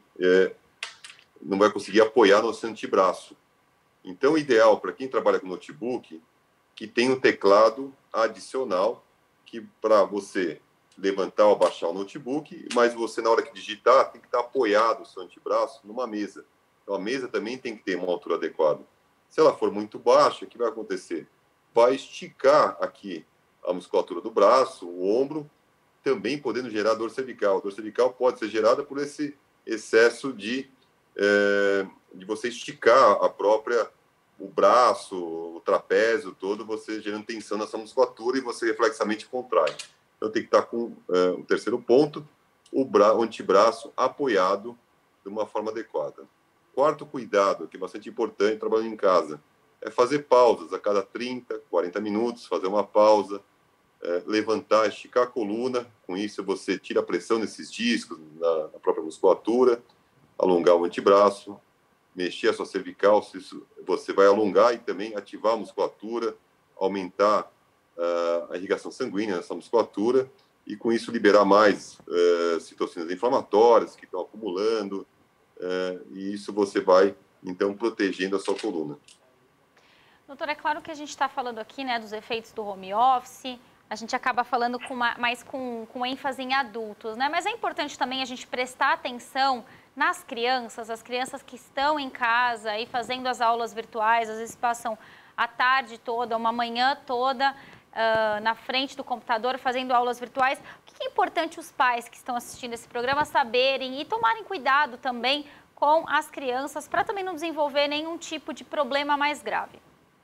apoiar nosso antebraço. Então, o ideal para quem trabalha com notebook, que tem um teclado adicional, que para você levantar ou abaixar o notebook, mas você, na hora que digitar, tem que estar apoiado o seu antebraço numa mesa. Então, a mesa também tem que ter uma altura adequada. Se ela for muito baixa, o que vai acontecer? Vai esticar aqui a musculatura do braço, o ombro, também podendo gerar dor cervical. A dor cervical pode ser gerada por esse excesso de você esticar o braço, o trapézio todo, você gerando tensão nessa musculatura e você reflexamente contrai. Então tem que estar com o terceiro ponto, o antebraço apoiado de uma forma adequada. Quarto cuidado, que é bastante importante trabalhando em casa, é fazer pausas a cada 30, 40 minutos, fazer uma pausa, levantar, esticar a coluna, com isso você tira a pressão nesses discos, na própria musculatura, alongar o antebraço, mexer a sua cervical, você vai alongar e também ativar a musculatura, aumentar a irrigação sanguínea nessa musculatura e com isso liberar mais citocinas inflamatórias que estão acumulando e isso você vai, então, protegendo a sua coluna. Doutor, é claro que a gente está falando aqui, né, dos efeitos do home office, a gente acaba falando mais com ênfase em adultos, né? Mas é importante também a gente prestar atenção nas crianças, as crianças que estão em casa e fazendo as aulas virtuais, às vezes passam a tarde toda, uma manhã toda na frente do computador fazendo aulas virtuais. O que é importante os pais que estão assistindo esse programa saberem e tomarem cuidado também com as crianças para também não desenvolver nenhum tipo de problema mais grave?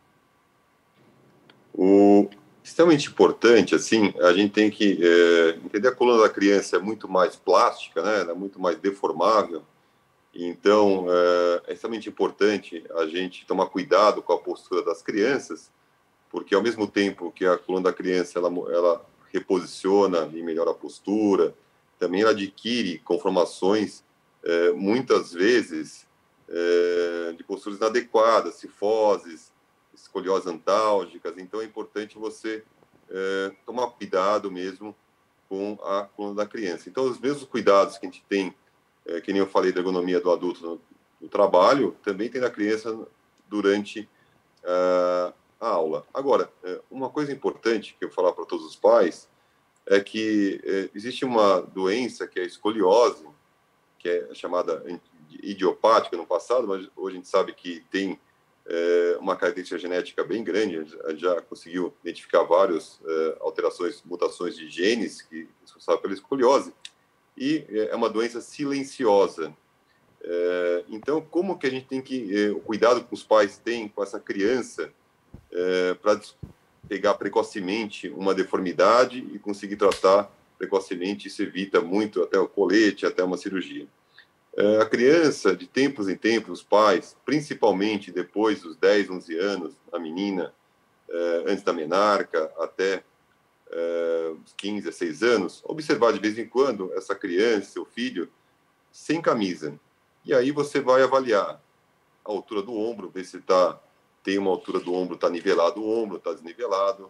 Extremamente importante, assim, a gente tem que entender a coluna da criança é muito mais plástica, né? Ela é muito mais deformável. Então, é extremamente importante a gente tomar cuidado com a postura das crianças, porque ao mesmo tempo que a coluna da criança ela reposiciona e melhora a postura, também ela adquire conformações, muitas vezes, de posturas inadequadas, cifoses, escolioses antálgicas. Então, é importante você tomar cuidado mesmo com a coluna da criança. Então, os mesmos cuidados que a gente tem, que nem eu falei da ergonomia do adulto no trabalho, também tem da criança durante a aula. Agora, uma coisa importante que eu vou falar para todos os pais é que existe uma doença que é a escoliose, que é chamada idiopática no passado, mas hoje a gente sabe que tem uma característica genética bem grande. A gente já conseguiu identificar várias alterações, mutações de genes que são responsáveis pela escoliose, e é uma doença silenciosa. Então, como que a gente tem que... o cuidado que os pais têm com essa criança para pegar precocemente uma deformidade e conseguir tratar precocemente, isso evita muito, até o colete, até uma cirurgia. A criança, de tempos em tempos, os pais, principalmente depois dos 10, 11 anos, a menina, antes da menarca, até uns 15, 16 anos, observar de vez em quando essa criança, seu filho, sem camisa. E aí você vai avaliar a altura do ombro, ver se tem uma altura do ombro, está nivelado o ombro, está desnivelado.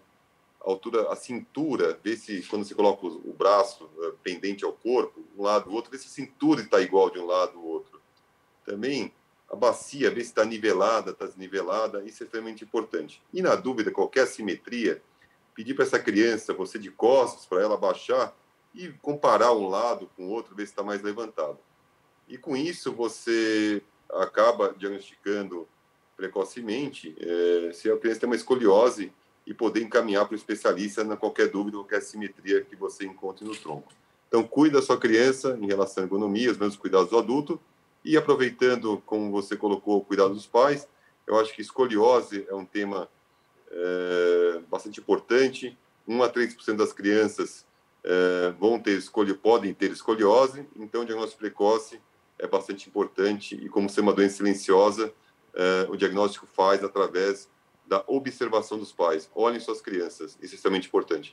A cintura, ver se quando você coloca o braço pendente ao corpo, um lado do outro, ver se a cintura está igual de um lado do outro. Também a bacia, ver se está nivelada, está desnivelada, isso é extremamente importante. E na dúvida, qualquer assimetria, pedir para essa criança, você de costas, para ela baixar e comparar um lado com o outro, ver se está mais levantado. E com isso você acaba diagnosticando precocemente se a criança tem uma escoliose e poder encaminhar para o especialista na qualquer dúvida, qualquer assimetria que você encontre no tronco. Então, cuida da sua criança em relação à ergonomia, os mesmos cuidados do adulto, e aproveitando, como você colocou, o cuidado dos pais, eu acho que escoliose é um tema bastante importante. 1 a 3% das crianças podem ter escoliose, então o diagnóstico precoce é bastante importante, e como ser uma doença silenciosa, o diagnóstico faz através da observação dos pais. Olhem suas crianças, isso é extremamente importante.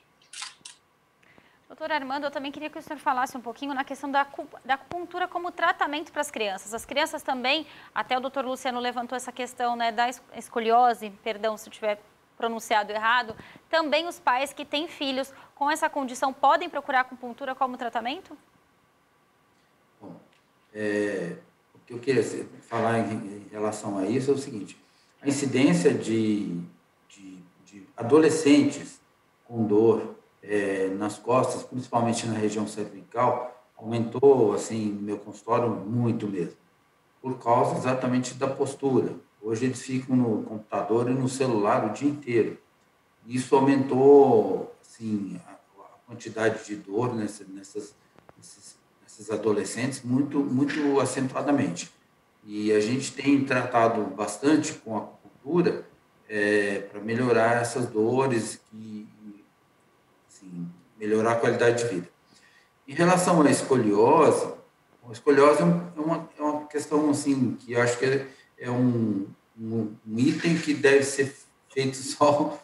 Doutor Armando, eu também queria que o senhor falasse um pouquinho na questão da acupuntura como tratamento para as crianças. As crianças também, até o doutor Luciano levantou essa questão, né, da escoliose, perdão se eu tiver pronunciado errado, também os pais que têm filhos com essa condição podem procurar acupuntura como tratamento? Bom, o que eu queria falar em relação a isso é o seguinte: a incidência de adolescentes com dor nas costas, principalmente na região cervical, aumentou, assim, no meu consultório, muito mesmo, por causa exatamente da postura. Hoje eles ficam no computador e no celular o dia inteiro. Isso aumentou, assim, a quantidade de dor nesses adolescentes muito, muito acentuadamente. E a gente tem tratado bastante com a acupuntura para melhorar essas dores e assim, melhorar a qualidade de vida. Em relação à escoliose, a escoliose é uma questão assim, que eu acho que é um item que deve ser feito só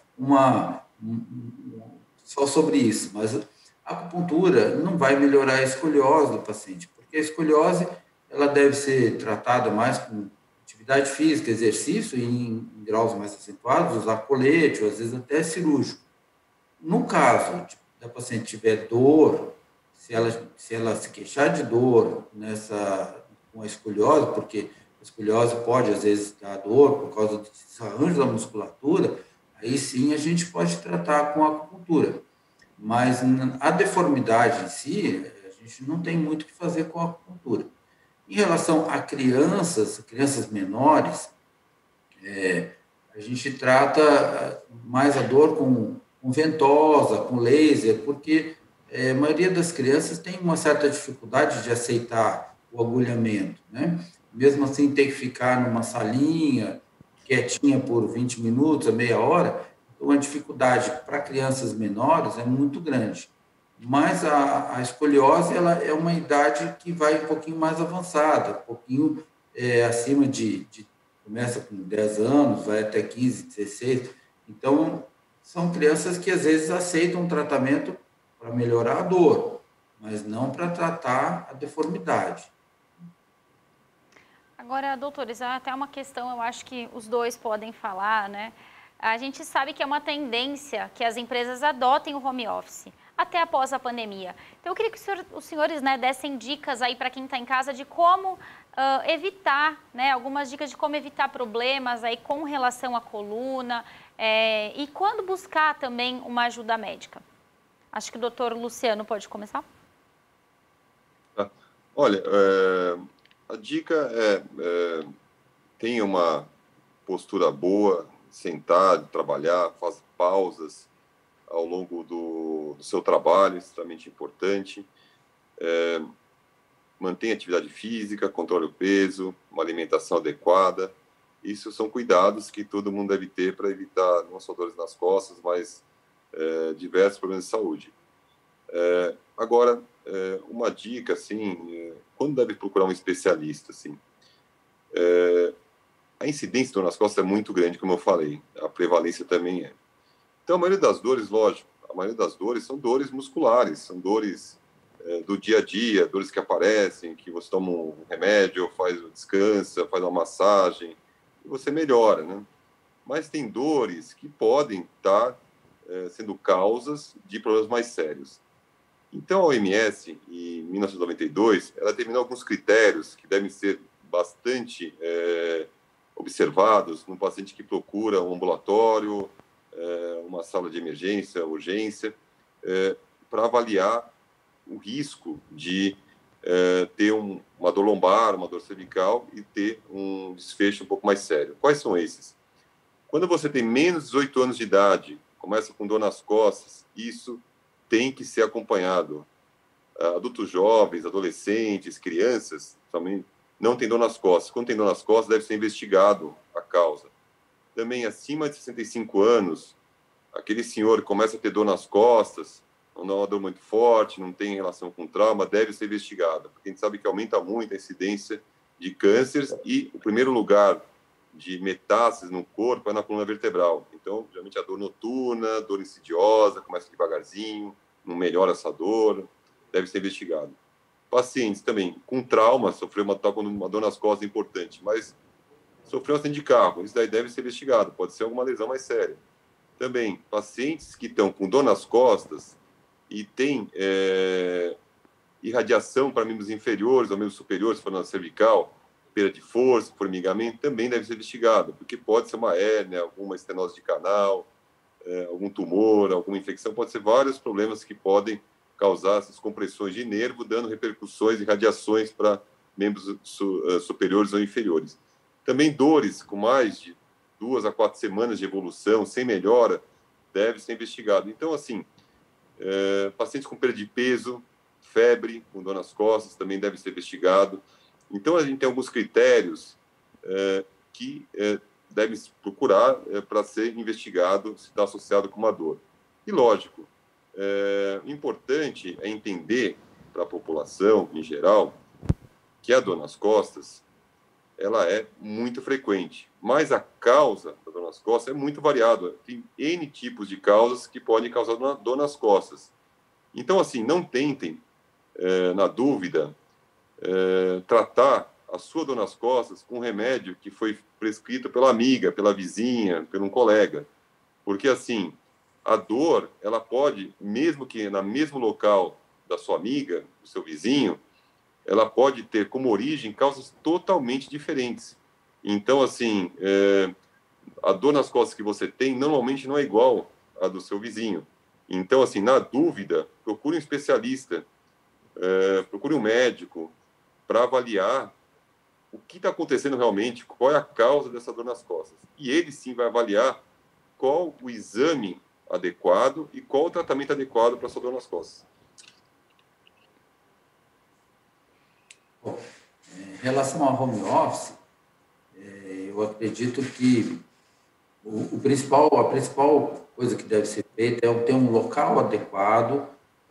sobre isso, mas a acupuntura não vai melhorar a escoliose do paciente, porque a escoliose ela deve ser tratada mais com atividade física, exercício, e em graus mais acentuados, usar colete, ou às vezes até cirúrgico. No caso da paciente tiver dor, se ela se queixar de dor com a escoliose, porque a escoliose pode, às vezes, dar dor por causa do desarranjo da musculatura, aí sim a gente pode tratar com a acupuntura. Mas a deformidade em si, a gente não tem muito o que fazer com a acupuntura. Em relação a crianças menores, a gente trata mais a dor com ventosa, com laser, porque a maioria das crianças tem uma certa dificuldade de aceitar o agulhamento, né? Mesmo assim, tem que ficar numa salinha quietinha por 20 minutos, a meia hora, então a dificuldade para crianças menores é muito grande. mas a escoliose ela é uma idade que vai um pouquinho mais avançada, um pouquinho acima começa com 10 anos, vai até 15, 16. Então, são crianças que às vezes aceitam um tratamento para melhorar a dor, mas não para tratar a deformidade. Agora, doutores, até uma questão, eu acho que os dois podem falar, né? A gente sabe que é uma tendência que as empresas adotem o home office, até após a pandemia. Então, eu queria que os senhores, né, dessem dicas aí para quem está em casa de como evitar, né, algumas dicas de como evitar problemas aí com relação à coluna e quando buscar também uma ajuda médica. Acho que o doutor Luciano pode começar. Olha, a dica tenha uma postura boa, sentar, trabalhar, faz pausas ao longo do seu trabalho, extremamente importante. Mantenha atividade física, controle o peso, uma alimentação adequada. Isso são cuidados que todo mundo deve ter para evitar não só dores nas costas, mas diversos problemas de saúde. Agora, uma dica, assim, quando deve procurar um especialista, assim, a incidência de dor nas costas é muito grande, como eu falei, a prevalência também é. Então, a maioria das dores, lógico, a maioria das dores são dores musculares, são dores do dia a dia, dores que aparecem, que você toma um remédio, descansa, faz uma massagem, e você melhora, né? Mas tem dores que podem estar sendo causas de problemas mais sérios. Então, a OMS, em 1992, ela determinou alguns critérios que devem ser bastante observados num paciente que procura um ambulatório, uma sala de emergência, urgência, para avaliar o risco de ter uma dor lombar, uma dor cervical e ter um desfecho um pouco mais sério. Quais são esses? Quando você tem menos de 18 anos de idade, começa com dor nas costas, isso tem que ser acompanhado. Adultos jovens, adolescentes, crianças, também não tem dor nas costas. Quando tem dor nas costas, deve ser investigado a causa. Também, acima de 65 anos, aquele senhor que começa a ter dor nas costas, não é uma dor muito forte, não tem relação com trauma, deve ser investigado, porque a gente sabe que aumenta muito a incidência de cânceres e o primeiro lugar de metástases no corpo é na coluna vertebral. Então, geralmente a dor noturna, dor insidiosa, começa devagarzinho, não melhora essa dor, deve ser investigado. Pacientes também com trauma, sofreu uma dor nas costas importante, mas sofreu um acidente de carro, isso daí deve ser investigado, pode ser alguma lesão mais séria. Também, pacientes que estão com dor nas costas e tem irradiação para membros inferiores ou membros superiores, se for na cervical, perda de força, formigamento, também deve ser investigado, porque pode ser uma hérnia, alguma estenose de canal, algum tumor, alguma infecção, pode ser vários problemas que podem causar essas compressões de nervo, dando repercussões e radiações para membros superiores ou inferiores. Também dores com mais de 2 a 4 semanas de evolução, sem melhora, deve ser investigado. Então, assim, pacientes com perda de peso, febre, com dor nas costas, também deve ser investigado. Então, a gente tem alguns critérios que devem procurar para ser investigado se está associado com uma dor. E, lógico, o importante é entender para a população, em geral, que a dor nas costas ela é muito frequente, mas a causa da dor nas costas é muito variada. Tem N tipos de causas que podem causar dor nas costas. Então, assim, não tentem, na dúvida, tratar a sua dor nas costas com um remédio que foi prescrito pela amiga, pela vizinha, por um colega. Porque, assim, a dor, ela pode, mesmo que no mesmo local da sua amiga, do seu vizinho, ela pode ter como origem causas totalmente diferentes. Então, assim, a dor nas costas que você tem normalmente não é igual à do seu vizinho. Então, assim, na dúvida, procure um especialista, procure um médico para avaliar o que está acontecendo realmente, qual é a causa dessa dor nas costas. E ele sim vai avaliar qual o exame adequado e qual o tratamento adequado para a sua dor nas costas. Bom, em relação ao home office, eu acredito que a principal coisa que deve ser feita é ter um local adequado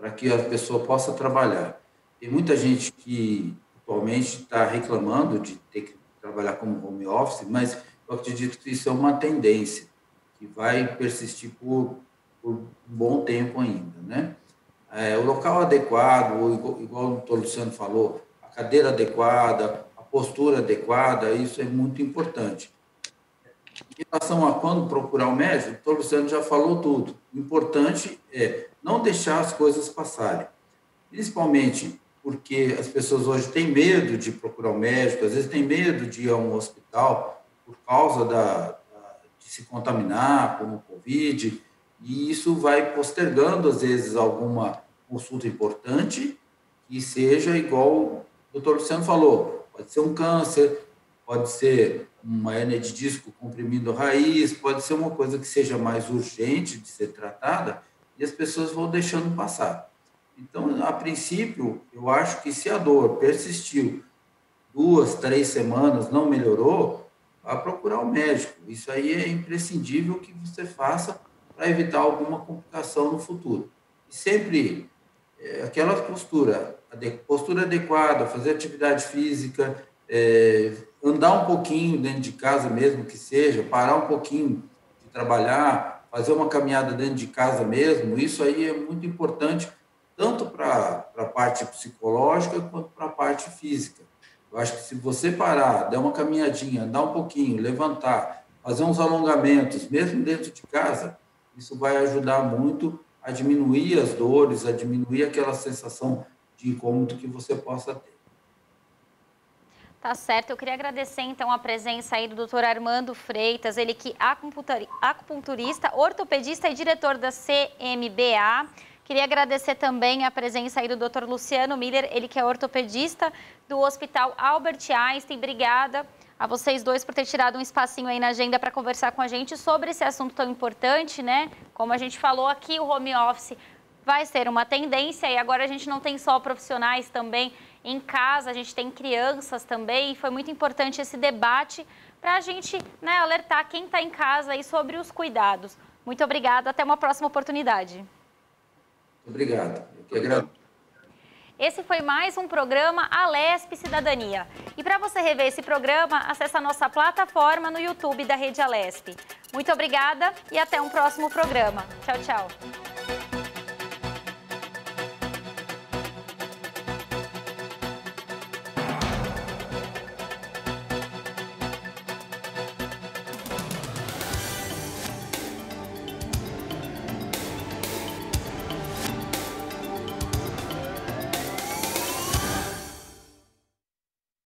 para que a pessoa possa trabalhar. Tem muita gente que atualmente está reclamando de ter que trabalhar como home office, mas eu acredito que isso é uma tendência que vai persistir por um bom tempo ainda, né? O local adequado, igual o doutor Luciano falou, a cadeira adequada, a postura adequada, isso é muito importante. Em relação a quando procurar o médico, o doutor Luciano já falou tudo. O importante é não deixar as coisas passarem, principalmente porque as pessoas hoje têm medo de procurar o médico, às vezes têm medo de ir a um hospital por causa de se contaminar com o Covid, e isso vai postergando, às vezes, alguma consulta importante, que seja igual o doutor Luciano falou, pode ser um câncer, pode ser uma hérnia de disco comprimindo raiz, pode ser uma coisa que seja mais urgente de ser tratada, e as pessoas vão deixando passar. Então, a princípio, eu acho que se a dor persistiu 2, 3 semanas, não melhorou, vá procurar o médico. Isso aí é imprescindível que você faça para evitar alguma complicação no futuro. E sempre aquela postura adequada, fazer atividade física, andar um pouquinho dentro de casa mesmo que seja, parar um pouquinho de trabalhar, fazer uma caminhada dentro de casa mesmo, isso aí é muito importante, tanto para a parte psicológica quanto para a parte física. Eu acho que se você parar, der uma caminhadinha, andar um pouquinho, levantar, fazer uns alongamentos, mesmo dentro de casa, isso vai ajudar muito a diminuir as dores, a diminuir aquela sensação de incômodo que você possa ter. Tá certo, eu queria agradecer então a presença aí do Dr. Armando Freitas, ele que é acupunturista, ortopedista e diretor da CMBA. Queria agradecer também a presença aí do Dr. Luciano Miller, ele que é ortopedista do Hospital Albert Einstein. Obrigada a vocês dois por ter tirado um espacinho aí na agenda para conversar com a gente sobre esse assunto tão importante, né? Como a gente falou aqui, o home office vai ser uma tendência e agora a gente não tem só profissionais também em casa, a gente tem crianças também, e foi muito importante esse debate para a gente, né, alertar quem está em casa aí sobre os cuidados. Muito obrigada, até uma próxima oportunidade. Obrigado. Eu que agradeço. Esse foi mais um programa Alesp Cidadania. E para você rever esse programa, acesse a nossa plataforma no YouTube da Rede Alesp. Muito obrigada e até um próximo programa. Tchau, tchau.